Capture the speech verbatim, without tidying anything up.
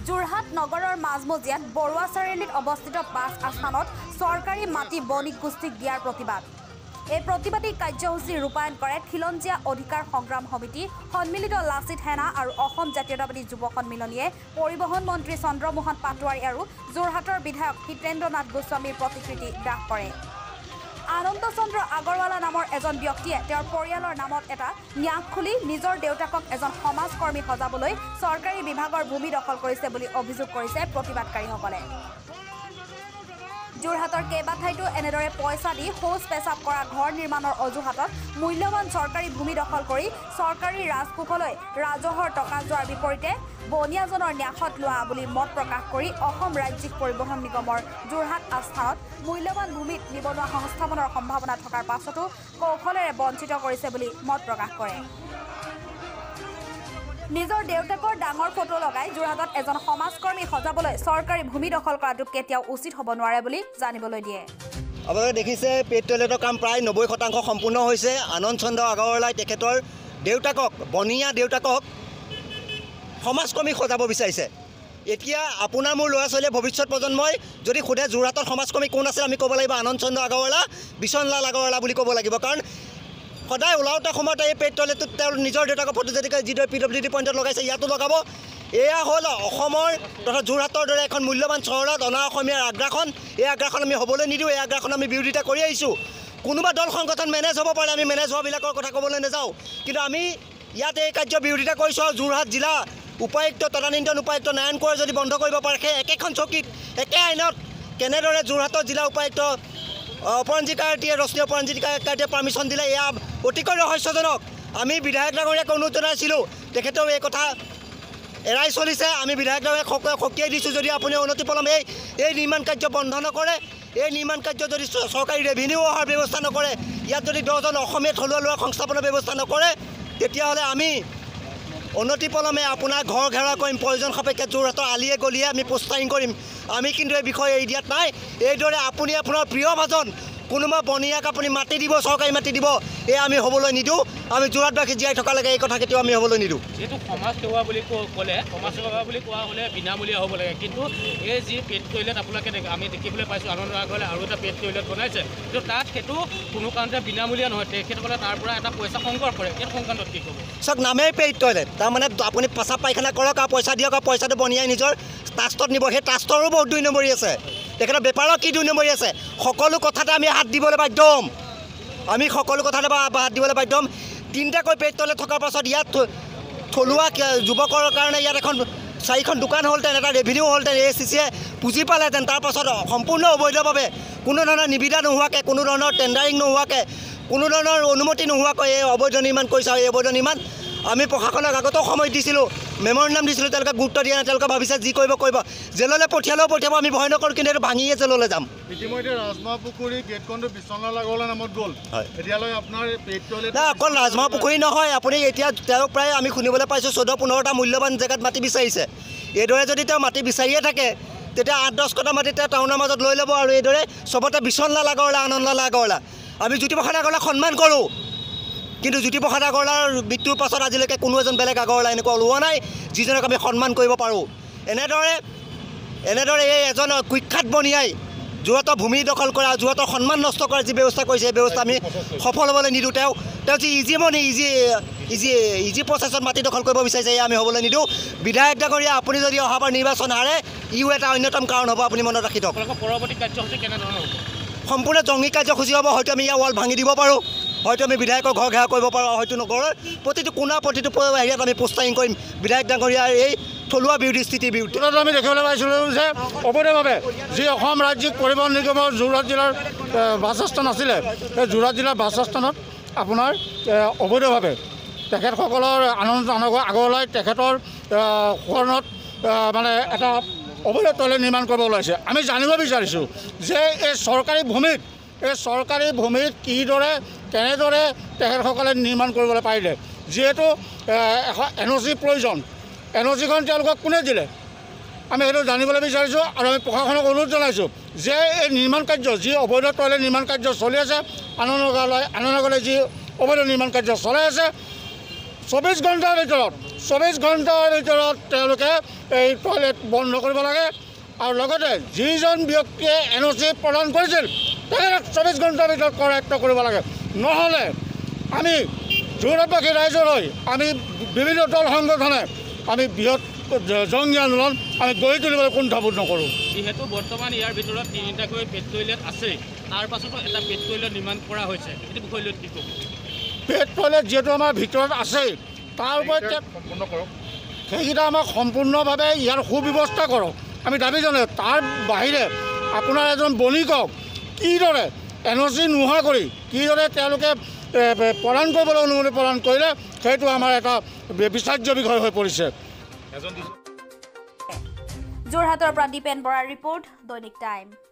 যোৰহাট নগৰৰ মাজমজিয়াত বৰুৱা চাৰিআলিত অৱস্থিত বাছ আস্থানত চৰকাৰী মাটি বণিক গোষ্ঠীক দিয়াৰ প্ৰতিবাদ। এই প্ৰতিবাদী কাৰ্যসূচী ৰূপায়ণ কৰে খিলঞ্জীয়া অধিকাৰ সংগ্ৰাম সমিতি, সন্মিলিত লাচিত সেনা আৰু অসম জাতীয়তাবাদী যুৱ সন্মিলনীয়ে পৰিবহণ মন্ত্ৰী চন্দ্ৰমোহন পাটোৱাৰী আৰু যোৰহাটৰ বিধায়ক হিতেন্দ্ৰ নাথ গোস্বামীৰ প্ৰতিকৃতি দাহ কৰে। আনন্দ চন্দ্ৰ আগৰৱালা নামৰ এজন ব্যক্তিয়ে তেওঁৰ পৰিয়ালৰ নামত এটা ন্যাস খুলি নিজৰ দেউতাকক এজন সমাজকৰ্মী সজাবলৈ চৰকাৰী বিভাগৰ ভূমি দখল কৰিছে বুলি অভিযোগ কৰিছে প্ৰতিবাদকাৰীসকলে। যোৰহাটৰ কেইবাঠাইতো এনেদৰে পইচা দি শৌচ পেচাব কৰা ঘৰ নিৰ্মাণৰ অজুহাতত মূল্যৱান চৰকাৰী ভূমি দখল কৰি চৰকাৰী ৰাজকোষলৈ ৰাজহৰ টকা যোৱাৰ বিপৰীতে বনিয়াজনৰ ন্যাসত লোৱা বুলি মত প্ৰকাশ কৰি অসম ৰাজ্যিক পৰিবহণ নিগমৰ যোৰহাট আস্থানত মূল্যৱান ভূমিত নিবনুৱা সংস্থাপনৰ সম্ভাৱনা থকাৰ পাছতো কৌশলেৰে বঞ্চিত কৰিছে বুলি মত প্ৰকাশ কৰে। নিজৰ দেউতাকৰ ডাঙৰ ফটো লগাই যোৰহাটত এজন সমাজকৰ্মী সজাবলৈ চৰকাৰী ভূমি দখল কৰাটো কেতিয়াও উচিত হ'ব নোৱাৰে বুলি জানিবলৈ দিয়ে। আপোনালোকে দেখিছে পেট টয়লেটৰ কাম প্ৰায় নব্বৈ শতাংশ সম্পূৰ্ণ হৈছে। আনন্দ চন্দ্ৰ আগৰৱালাই তেখেতৰ দেউতাকক বনিয়া দেউতাকক সমাজকৰ্মী সজাব বিচাৰিছে। এতিয়া আপোনাৰ মোৰ ল'ৰা ছোৱালীয়ে ভৱিষ্যত প্ৰজন্মই যদি সোধে যোৰহাটৰ সমাজকৰ্মী কোন আছিল, আমি ক'ব লাগিব আনন্দ চন্দ্ৰ আগৰৱালা, বিশ্বনলাল আগৰৱালা বুলি ক'ব লাগিব। কাৰণ সদায় ওলাওঁতে সময়তে এই পেট টয়লেটটোত তেওঁৰ নিজৰ দেউতাকৰ ফটো যদি যিদৰে পি ডব্লিউ ডি পইণ্টত লগাইছে ইয়াতো লগাব। এয়া হ'ল অসমৰ তথা যোৰহাটৰ দৰে এখন মূল্যৱান চহৰত অনা অসমীয়াৰ আগ্ৰাসন। এই আগ্ৰাসন আমি হ'বলৈ নিদিওঁ। এই আগ্ৰাসন আমি বিৰোধিতা কৰি আহিছোঁ। কোনোবা দল সংগঠন মেনেজ হ'ব পাৰে, আমি মেনেজ হোৱাবিলাকৰ কথা ক'বলৈ নাযাওঁ, কিন্তু আমি ইয়াত এই কাৰ্য বিৰোধিতা কৰিছোঁ। আৰু যোৰহাট জিলা উপায়ুক্ত তদানীন্তন উপায়ুক্ত নাৰায়ণ কোঁৱৰে যদি বন্ধ কৰিব পাৰে, সেই একেখন চকীত একে আইনত কেনেদৰে যোৰহাটৰ জিলা উপায়ুক্ত অপৰাঞ্জিত কাৰ্তিয়ে ৰশ্মি অপৰাঞ্জিত কাৰ্তিয়ে পাৰ্মিশ্যন দিলে, এয়া অতিকৈ ৰহস্যজনক। আমি বিধায়ক ডাঙৰীয়াক অনুৰোধ জনাইছিলোঁ, তেখেতেও এই কথা এৰাই চলিছে। আমি বিধায়ক ডাঙৰীয়াক সকীয়াই দিছোঁ, যদি আপুনি অনতিপলম এই এই নিৰ্মাণ কাৰ্য বন্ধ নকৰে, এই নিৰ্মাণ কাৰ্য যদি চৰকাৰী ৰেভিনিউ অহাৰ ব্যৱস্থা নকৰে, ইয়াত যদি দহজন অসমীয়া থলুৱা লোৱা সংস্থাপনৰ ব্যৱস্থা নকৰে, তেতিয়াহ'লে আমি অনতিপলমে আপোনাৰ ঘৰ ঘেৰাও কৰিম। প্ৰয়োজন সাপেক্ষে যোৰহাটৰ আলিয়ে গলিয়ে আমি পোষ্টাৰিং কৰিম। আমি কিন্তু এই বিষয়ে এৰি দিয়াত নাই। এইদৰে আপুনি আপোনাৰ প্ৰিয় ভাজন কোনোবা বনিয়াক আপুনি মাটি দিব, চৰকাৰী মাটি দিব, এই আমি হ'বলৈ নিদিওঁ। আমি যোৰহাটবাসী জীয়াই থকালৈকে এই কথা কেতিয়াও আমি হ'বলৈ নিদিওঁ। যিহেতু সমাজ সেৱা বুলি ক'লে সমাজ সেৱা বুলি কোৱা হ'লে বিনামূলীয়া হ'ব লাগে, কিন্তু এই যি পেট টয়লেট আপোনালোকে আমি দেখিবলৈ পাইছোঁ, আনন্দ আগৰৱালাই আৰু এটা পেট টয়লেট বনাইছে, কিন্তু তাত সেইটো কোনো কাৰণতে বিনামূলীয়া নহয়। তেখেতসকলে তাৰ পৰা এটা পইচা সংগ্ৰহ কৰে। এই সংক্ৰান্তত কি ক'ব? চাওক, নামেই পেট টয়লেট, তাৰমানে আপুনি পেচাব পায়খানা কৰক আৰু পইচা দিয়ক, আৰু পইচাটো বনিয়াই নিজৰ ট্ৰাষ্টত নিব। সেই ট্ৰাষ্টৰো বহুত দুই নম্বৰী আছে, তেখেতৰ বেপাৰৰ কি দুই নম্বৰী আছে। সকলো কথাতে আমি হাত দিবলৈ বাধ্য হ'ম। আমি সকলো কথাতে হাত দিবলৈ বাধ্য হ'ম। তিনিটাকৈ পেট টয়লেট থকাৰ পাছত ইয়াত থলুৱা যুৱকৰ কাৰণে ইয়াত এখন চাৰিখন দোকান হ'লহেঁতেন, এটা ৰেভিনিউ হ'লহেঁতেন, এ চি চিয়ে পুঁজি পালেহেঁতেন। তাৰপাছত সম্পূৰ্ণ অবৈধভাৱে কোনো ধৰণৰ নিবিদা নোহোৱাকৈ, কোনো ধৰণৰ টেণ্ডাৰিং নোহোৱাকৈ, কোনো ধৰণৰ অনুমতি নোহোৱাকৈ এই অবৈধ নিৰ্মাণ কৰিছে। আৰু এই অবৈধ নিৰ্মাণ আমি প্ৰশাসনক আগতেও সময় দিছিলোঁ, মেমৰেণ্ডাম দিছিলোঁ, তেওঁলোকে গুৰুত্ব দিয়া নাই। তেওঁলোকে ভাবিছে যি কৰিব কৰিব, জেললৈ পঠিয়ালেও পঠিয়াব, আমি ভয় নকৰোঁ, কিন্তু এইটো ভাঙিয়ে জেললৈ যাম। ইতিমধ্যে ৰাজমাহ পুখুৰী গেটখনটো বিশ্বনাথ আগৰৱালাৰ নামত গ'ল। এতিয়ালৈ আপোনাৰ পেট টয়লেট নাই, অকল ৰাজমাহ পুখুৰী নহয়, আপুনি এতিয়া তেওঁক প্ৰায় আমি শুনিবলৈ পাইছোঁ চৈধ্য পোন্ধৰটা মূল্যৱান জেগাত মাটি বিচাৰিছে। এইদৰে যদি তেওঁ মাটি বিচাৰিয়ে থাকে, তেতিয়া আঠ দহ কটা মাটি তেওঁ টাউনৰ মাজত লৈ ল'ব। আৰু এইদৰে চবতে বিশ্বনাথ আগৰৱালা, আনন্দলাল আগৰৱালা। আমি জ্যোতিপ্ৰসাদ আগৰৱালাক সন্মান কৰোঁ, কিন্তু জ্যোতিপ্ৰসাদ আগৰৱালাৰ মৃত্যুৰ পাছত আজিলৈকে কোনো এজন বেলেগ আগৰৱালা এনেকুৱা ওলোৱা নাই যিজনক আমি সন্মান কৰিব পাৰোঁ। এনেদৰে এনেদৰে এই এজন কুখ্যাত বনিয়াই যোৰহাটৰ ভূমি দখল কৰা, যোৰহাটৰ সন্মান নষ্ট কৰাৰ যি ব্যৱস্থা কৰিছে, এই ব্যৱস্থা আমি সফল হ'বলৈ নিদিওঁ। তেওঁ তেওঁ যি easy money easy easy easy প্ৰচেছত মাটি দখল কৰিব বিচাৰিছে, এই আমি হ'বলৈ নিদিওঁ। বিধায়ক ডাঙৰীয়া, আপুনি যদি অহাবাৰ নিৰ্বাচন হাৰে, ইও এটা অন্যতম কাৰণ হ'ব, আপুনি মনত ৰাখি থওক। পৰৱৰ্তী কাৰ্যসূচী কেনেধৰণৰ হ'ব? সম্পূৰ্ণ জংগী কাৰ্যসূচী হ'ব। হয়তো আমি ইয়াৰ ৱাল ভাঙি দিব পাৰোঁ, হয়তো আমি বিধায়কৰ ঘৰ ঘেৰাও কৰিব পাৰোঁ, হয়তো নকৰোঁ। প্ৰতিটো কোণা প্ৰতিটো হেৰিয়াত আমি পোষ্টাৰিং কৰিম বিধায়ক ডাঙৰীয়াৰ এই থলুৱা বিৰোধী স্থিতিৰ বিৰুদ্ধে। আমি দেখিবলৈ পাইছিলোঁ যে অবৈধভাৱে যি অসম ৰাজ্যিক পৰিবহণ নিগমৰ যোৰহাট জিলাৰ বাছ আস্থান আছিলে, সেই যোৰহাট জিলাৰ বাছ আস্থানত আপোনাৰ অবৈধভাৱে তেখেতসকলৰ আনন্দ আগৰৱালাই তেখেতৰ শৰণত মানে এটা অবৈধ টয়লেট নিৰ্মাণ কৰিব ওলাইছে। আমি জানিব বিচাৰিছোঁ যে এই চৰকাৰী ভূমিত এই চৰকাৰী ভূমিত কিদৰে কেনেদৰে তেখেতসকলে নিৰ্মাণ কৰিবলৈ পাৰিলে। যিহেতু এখন এন অ' চিৰ প্ৰয়োজন, এন অ' চিখন তেওঁলোকক কোনে দিলে, আমি সেইটো জানিবলৈ বিচাৰিছোঁ। আৰু আমি প্ৰশাসনক অনুৰোধ জনাইছোঁ যে এই নিৰ্মাণ কাৰ্য যি অবৈধ টয়লেট নিৰ্মাণ কাৰ্য চলি আছে, আনন্দগাঁৱলৈ আনন্দগাঁৱলৈ যি অবৈধ নিৰ্মাণ কাৰ্য চলাই আছে, চৌবিছ ঘণ্টাৰ ভিতৰত চৌবিছ ঘণ্টাৰ ভিতৰত তেওঁলোকে এই টয়লেট বন্ধ কৰিব লাগে আৰু লগতে যিজন ব্যক্তিয়ে এন অ' চি প্ৰদান কৰিছিল তেখেতক চৌবিছ ঘণ্টাৰ ভিতৰত কৰায়ত্ব কৰিব লাগে। নহ'লে আমি যোৰহাটবাসী ৰাইজলৈ আমি বিভিন্ন দল সংগঠনে আমি বৃহৎ জংগী আন্দোলন আমি গঢ়ি তুলিবলৈ কুণ্ঠাবোধ নকৰোঁ। যিহেতু বৰ্তমান ইয়াৰ ভিতৰত তিনিটাকৈ পেট টয়লেট আছে, তাৰ পাছতো এটা পেট টয়লেট নিৰ্মাণ কৰা হৈছে, এইটো বিষয় লৈ কি ক'ব? পেট টয়লেট যিহেতু আমাৰ ভিতৰত আছে তাৰ ওপৰত সম্পূৰ্ণ কৰক, সেইকেইটা আমাক সম্পূৰ্ণভাৱে ইয়াৰ সুব্যৱস্থা কৰক আমি দাবী জনাওঁ। তাৰ বাহিৰে আপোনাৰ এজন বণিকক কিদৰে এন অ' চি নোহোৱা কৰি কিদৰে তেওঁলোকে প্ৰদান কৰিবলৈ অনুমতি প্ৰদান কৰিলে সেইটো আমাৰ এটা বিচাৰ্য বিষয় হৈ পৰিছে। যোৰহাটৰ পৰা দীপেন বৰাৰ ৰিপৰ্ট, দৈনিক টাইম।